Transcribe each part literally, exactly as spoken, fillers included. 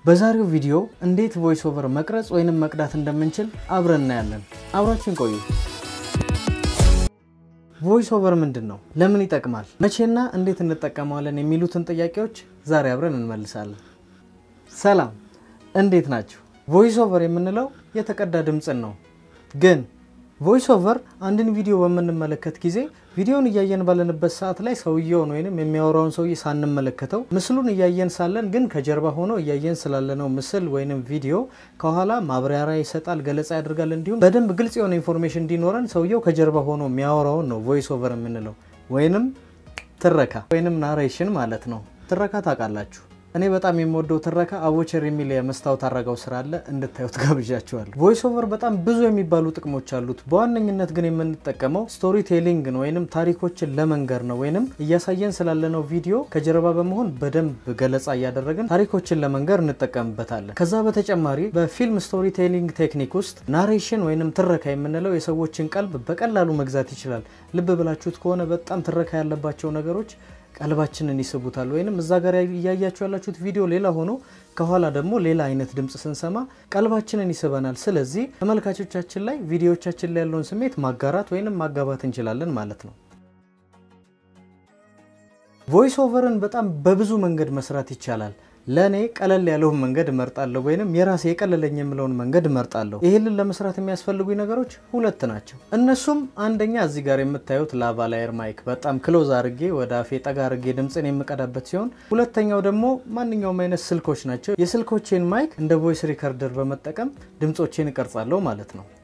በዛሬው ቪዲዮ እንዴት ቮይስ ኦቨር መቅረጽ ወይንም መቅዳት እንደምንችል አብረን እናያለን። አብራችን ቆዩ። ቮይስ ኦቨር ምንድነው? ለምን ይጠቅማል? መቼና እንዴት እንጠቀመዋለን የሚሉትን ጥያቄዎች ዛሬ አብረን እንመልሳለን። ሰላም፣ እንዴት ናችሁ? ቮይስ ኦቨር የምንለው የተቀዳ ድምጽን ነው። ግን ቮይስ ኦቨር አንድን ቪዲዮ በመንመለከት ጊዜ ቪዲዮን እያየን ባለንበት ሰዓት ላይ ሰውየውን ወይንም የሚያወራውን ሰውዬ ሳንመለከተው ምስሉን እያየን ሳለን ግን ከጀርባ ሆኖ እያየን ስላለነው ምስል ወይንም ቪዲዮ ከኋላ ማብራሪያ ይሰጣል፣ ገለጻ ያደርጋል። እንዲሁም በደንብ ግልጽ የሆነ ኢንፎርሜሽን እንዲኖረን ሰውየው ከጀርባ ሆኖ የሚያወራውን ነው ቮይስ ኦቨር የምንለው ወይንም ትረካ ወይንም ናሬሽን ማለት ነው። ትረካ ታውቃላችሁ? እኔ በጣም የምወደው ትረካ አቮቸር የሚል የመስታወት አረጋው ስራ አለ፣ እንድታዩት ጋብዣችኋለሁ። ቮይስ ኦቨር በጣም ብዙ የሚባሉ ጥቅሞች አሉት። በዋነኝነት ግን የምንጠቀመው ስቶሪ ቴሊንግ ነው ወይንም ታሪኮችን ለመንገር ነው። ወይንም እያሳየን ስላለነው ቪዲዮ ከጀርባ በመሆን በደንብ ገለጻ እያደረግን ታሪኮችን ለመንገር እንጠቀምበታለን። ከዛ በተጨማሪ በፊልም ስቶሪ ቴሊንግ ቴክኒክ ውስጥ ናሬሽን ወይንም ትረካ የምንለው የሰዎችን ቀልብ በቀላሉ መግዛት ይችላል። ልብ ብላችሁት ከሆነ በጣም ትረካ ያለባቸው ነገሮች ቀልባችንን ይስቡታል። ወይንም እዛ ጋር ያያያችሁ ያላችሁት ቪዲዮ ሌላ ሆኖ ከኋላ ደግሞ ሌላ አይነት ድምጽ ስንሰማ ቀልባችንን ይስበናል። ስለዚህ ተመልካቾቻችን ላይ ቪዲዮዎቻችን ላይ ያለውን ስሜት ማጋራት ወይንም ማጋባት እንችላለን ማለት ነው። ቮይስ ኦቨርን በጣም በብዙ መንገድ መስራት ይቻላል። ለኔ ቀለል ያለው መንገድ እመርጣለሁ ወይንም የራሴ የቀለለኝ የምለውን መንገድ እመርጣለሁ። ይሄንን ለመስራት የሚያስፈልጉኝ ነገሮች ሁለት ናቸው። እነሱም አንደኛ እዚህ ጋር የምታዩት ላቫላየር ማይክ በጣም ክሎዝ አድርጌ ወደ አፌ ጠጋ አድርጌ ድምጽን የምቀዳበት ሲሆን፣ ሁለተኛው ደግሞ ማንኛውም አይነት ስልኮች ናቸው። የስልኮቼን ማይክ እንደ ቮይስ ሪከርደር በመጠቀም ድምጾቼን እቀርጻለሁ ማለት ነው።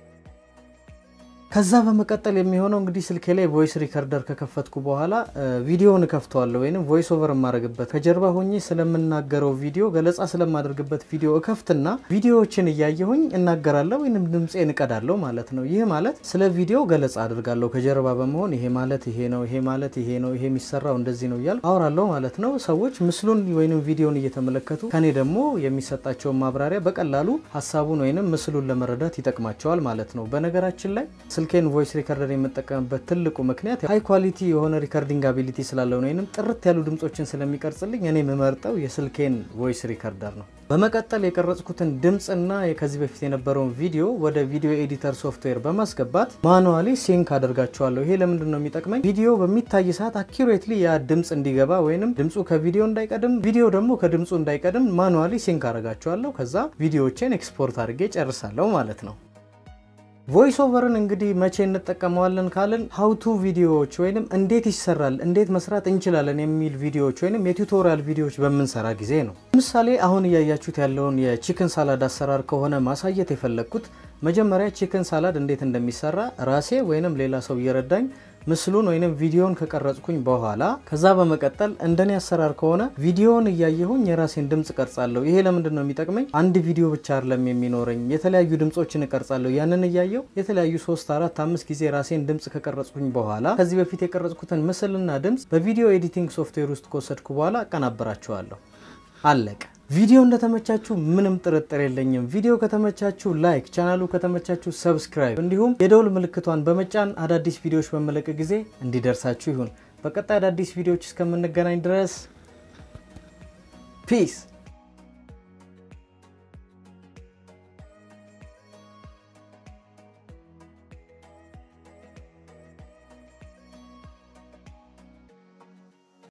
ከዛ በመቀጠል የሚሆነው እንግዲህ ስልኬ ላይ ቮይስ ሪከርደር ከከፈትኩ በኋላ ቪዲዮውን ከፍተዋለሁ ወይንም ቮይስ ኦቨር ማድረግበት ከጀርባ ሆኜ ስለምናገረው ቪዲዮ ገለጻ ስለማደርግበት ቪዲዮ እከፍትና ቪዲዮዎችን እያየሁኝ እናገራለሁ ወይንም ድምጼን እቀዳለሁ ማለት ነው። ይሄ ማለት ስለ ቪዲዮ ገለጻ አድርጋለሁ ከጀርባ በመሆን ይሄ ማለት ይሄ ነው፣ ይሄ ማለት ይሄ ነው፣ ይሄ የሚሰራው እንደዚህ ነው እያልኩ አወራለሁ ማለት ነው። ሰዎች ምስሉን ወይንም ቪዲዮውን እየተመለከቱ ከኔ ደግሞ የሚሰጣቸው ማብራሪያ በቀላሉ ሐሳቡን ወይንም ምስሉን ለመረዳት ይጠቅማቸዋል ማለት ነው። በነገራችን ላይ ስልኬን ቮይስ ሪከርደር የምጠቀምበት ትልቁ ምክንያት ሃይ ኳሊቲ የሆነ ሪከርዲንግ አቢሊቲ ስላለው ነው ወይንም ጥርት ያሉ ድምጾችን ስለሚቀርጽልኝ እኔ የምመርጠው የስልኬን ቮይስ ሪከርደር ነው። በመቀጠል የቀረጽኩትን ድምጽና ከዚህ በፊት የነበረውን ቪዲዮ ወደ ቪዲዮ ኤዲተር ሶፍትዌር በማስገባት ማኑዋሊ ሲንክ አደርጋቸዋለሁ። ይሄ ለምንድን ነው የሚጠቅመኝ? ቪዲዮ በሚታይ ሰዓት አኪዩሬትሊ ያ ድምጽ እንዲገባ ወይንም ድምጹ ከቪዲዮ እንዳይቀድም ቪዲዮ ደግሞ ከድምጹ እንዳይቀድም ማኑዋሊ ሲንክ አደርጋቸዋለሁ። ከዛ ቪዲዮዎችን ኤክስፖርት አድርጌ ጨርሳለሁ ማለት ነው። ቮይስ ኦቨርን እንግዲህ መቼ እንጠቀመዋለን ካልን ሃው ቱ ቪዲዮዎች ወይንም እንዴት ይሰራል እንዴት መስራት እንችላለን የሚል ቪዲዮዎች ወይንም የቱቶሪያል ቪዲዮዎች በመንሰራ ጊዜ ነው። ለምሳሌ አሁን ያያችሁት ያለውን የቺክን ሳላድ አሰራር ከሆነ ማሳየት የፈለኩት መጀመሪያ ቺክን ሳላድ እንዴት እንደሚሰራ ራሴ ወይንም ሌላ ሰው እየረዳኝ ምስሉን ወይንም ቪዲዮን ከቀረጽኩኝ በኋላ ከዛ በመቀጠል እንደኔ አሰራር ከሆነ ቪዲዮን እያየሁኝ የራሴን ድምጽ ቀርጻለሁ። ይሄ ለምንድን ነው የሚጠቅመኝ? አንድ ቪዲዮ ብቻ አይደለም የሚኖረኝ፣ የተለያዩ ድምጾችን እቀርጻለሁ። ያንን እያየሁ የተለያዩ ሶስት አራት አምስት ጊዜ ራሴን ድምጽ ከቀረጽኩኝ በኋላ ከዚህ በፊት የቀረጽኩትን ምስልና ድምጽ በቪዲዮ ኤዲቲንግ ሶፍትዌር ውስጥ ከወሰድኩ በኋላ አቀናብራቸዋለሁ። አለቀ። ቪዲዮ እንደተመቻችሁ ምንም ጥርጥር የለኝም። ቪዲዮ ከተመቻችሁ ላይክ፣ ቻናሉ ከተመቻችሁ ሰብስክራይብ እንዲሁም የደውል ምልክቷን በመጫን አዳዲስ ቪዲዮዎች በመለቀቅ ጊዜ እንዲደርሳችሁ ይሁን። በቀጣይ አዳዲስ ቪዲዮዎች እስከምንገናኝ ድረስ ፒስ